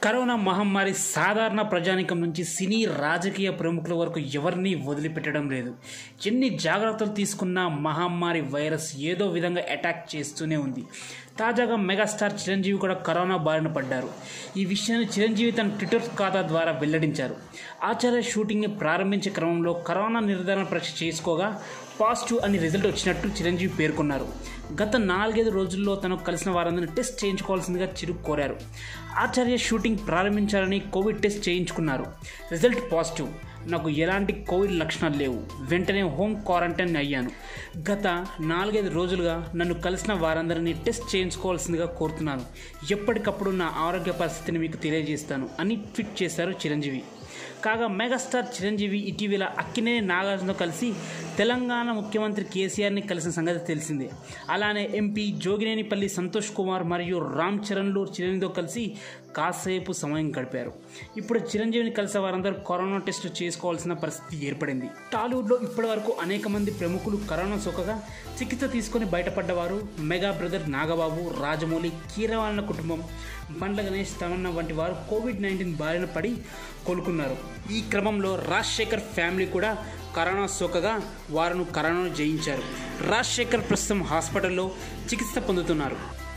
Corona మహమ్మారి సాధారణ ప్రజానికం నుంచి సినీ రాజకీయ ప్రముఖుల వరకు ఎవరిని వదిలిపెట్టడం లేదు. ఎన్ని జాగ్రత్తలు తీసుకున్నా మహమ్మారి వైరస్ ఏదో విధంగా అటాక్ చేస్తూనే ఉంది. తాజాగా మెగాస్టార్ చిరంజీవి కూడా కరోనా బారిన పడ్డారు. ఈ విషయాన్ని చిరంజీవి తన ట్విట్టర్ ఖాతా ద్వారా వెల్లడించారు. ఆచార్య షూటింగ్ని ప్రారంభించే క్రమంలో కరోనా నిర్ధారణ పరీక్ష చేసుకోగా పాజిటివ్ అని రిజల్ట్ వచ్చినట్టు చిరంజీవి పేర్కొన్నారు. గత 4-5 రోజుల్లో తను కలిసిన వారందరినీ టెస్ట్ చేయించుకోవాల్సిందిగా చిరు కోరారు. ఆచార్య షూటింగ్ ప్రారంభించాలని కోవిడ్ టెస్ట్ చేయించుకున్నారు. Result positive. నాకు ఎలాంటి కోవిడ్ లక్షణాలు లేవు. వెంటనే హోమ్ క్వారంటైన్ అయ్యాను. గత 4-5 రోజులుగా నన్ను కలిసిన వారందరినీ టెస్ట్ చేయించుకోవాల్సిందిగా కోరుతున్నాను. ఎప్పటికప్పుడు నా ఆరోగ్య పరిస్థితిని మీకు తెలియజేస్తాను అని ట్వీట్ చేశారు చిరంజీవి. కాగా మెగాస్టార్ చిరంజీవి ఇటీవల అక్కినేని నాగార్జునతో కలిసి తెలంగాణ ముఖ్యమంత్రి కేసీఆర్ని కలిసిన సంగతి తెలిసిందే. అలానే ఎంపీ జోగినేనిపల్లి సంతోష్ కుమార్ మరియు రామ్ చరణ్లు చిరంజీవితో కలిసి కాసేపు సమయం గడిపారు. ఇప్పుడు చిరంజీవిని కలిసే వారందరూ కరోనా టెస్ట్ చేసుకోవాల్సిన పరిస్థితి ఏర్పడింది. టాలీవుడ్లో ఇప్పటివరకు అనేక మంది ప్రముఖులు కరోనా సోకగా చికిత్స తీసుకొని బయటపడ్డవారు. మెగా బ్రదర్ నాగబాబు, రాజమౌళి, కీరవాణి కుటుంబం, బండ్ల గణేష్, తమన్నా వంటి వారు కోవిడ్-19 బారిన పడి కోలుకున్నారు. ఈ క్రమంలో రాజశేఖర్ ఫ్యామిలీ కూడా కరోనా సోకగా వారిని కరోనాను జయించారు. రాజశేఖర్ ప్రస్తుతం హాస్పిటల్లో చికిత్స పొందుతున్నారు.